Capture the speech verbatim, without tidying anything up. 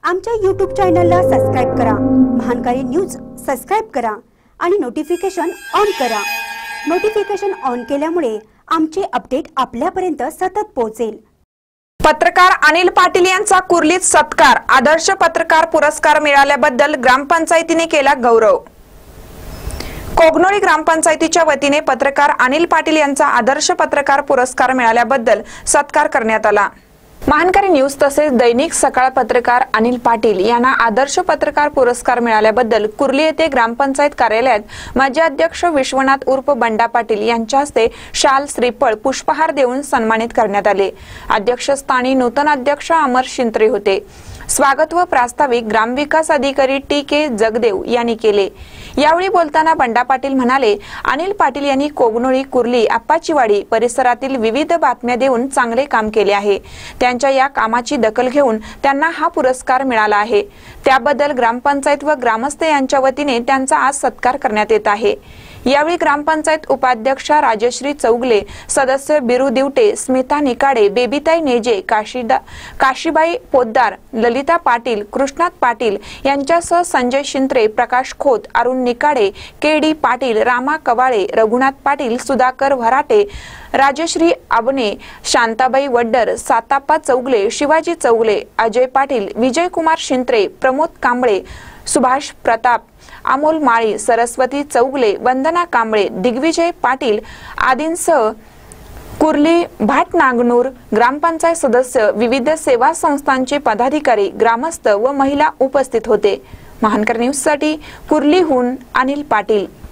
आमच्या यूट्यूब चॅनलला सबस्क्राइब करा, महानकारी न्यूज सबस्क्राइब करा आणि नोटिफिकेशन ऑन करा। नोटिफिकेशन ऑन केल्यामुळे आमचे अपडेट आपल्यापर्यंत सतत पोहोचेल। पत्रकार अनिल पाटील यांचा कुर्लीत सत्कार, आदर्श पत्रकार पुरस्कार मिळाल्याबद्दल ग्रामपंचायतीने केला गौरव। कोगनोळी ग्रामपंचायतीच्या वतीने पत्रकार अनिल पाटील यांचा आदर्श पत्रकार पुरस्कार मिळाल्याबद्दल सत्कार करण्यात आला। महानकारी न्यूज तसेच दैनिक सकाळ पत्रकार अनिल पाटील यांना आदर्श पत्रकार पुरस्कार मिळाल्याबद्दल कुर्ली येथे ग्रामपंचायत कार्यालयात माजी अध्यक्ष विश्वनाथ उर्फ बंडा पाटील यांच्या हस्ते शाल, श्रीफळ, पुष्पहार देऊन सन्मानित करण्यात आले। अध्यक्षस्थानी नूतन अध्यक्ष अमर शिंत्रे होते। स्वागत व प्रास्ताविक ग्रामविकास अधिकारी टी के जगदेव यांनी केले। यावेळी बोलताना बंडा पाटील म्हणाले, अनिल पाटील यांनी कोगनोळी, कुर्ली, आप्पाचीवाडी परिसरातील विविध बातम्या देऊन चांगले काम केले आहे। त्यांच्या या कामाची दखल घेऊन त्यांना हा पुरस्कार मिळाला आहे। त्याबद्दल ग्रामपंचायत व ग्रामस्थ यांच्या वतीने त्यांचा आज सत्कार करण्यात येत आहे। यावेळी ग्रामपंचायत उपाध्यक्षा राजश्री चौगले, सदस्य बिरू दिवटे, स्मिता निकाडे, बेबीताई नेजे, काशीदा काशीबाई पोद्दार, ललिता पाटील, कृष्णात पाटील यांच्यासह संजय शिंत्रे, प्रकाश खोत, अरुण निकाडे, के डी पाटील, रामा कवाळे, रघुनाथ पाटील, सुधाकर वराटे, राजश्री आबने, शांताबाई वड्डर, साताप्पा चौगले, शिवाजी चौगले, अजय पाटील, विजय कुमार शिंत्रे, प्रमोद कांबळे, सुभाष प्रताप, अमोल माळी, सरस्वती चौगले, वंदना कांबळे, दिग्विजय पाटील आदींसह कुर्ली, भाटनागनूर ग्रामपंचायत सदस्य, विविध सेवा संस्थांचे पदाधिकारी, ग्रामस्थ व महिला उपस्थित होते। महानकर न्यूज साठी कुर्लीहून अनिल पाटील।